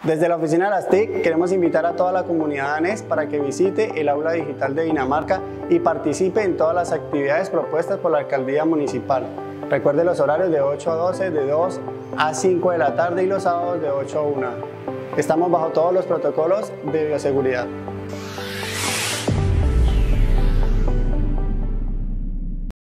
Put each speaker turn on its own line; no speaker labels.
Desde la oficina de las TIC queremos invitar a toda la comunidad danés para que visite el aula digital de Dinamarca y participe en todas las actividades propuestas por la alcaldía municipal. Recuerde los horarios de 8 a 12, de 2 a 5 de la tarde y los sábados de 8 a 1. Estamos bajo todos los protocolos de bioseguridad.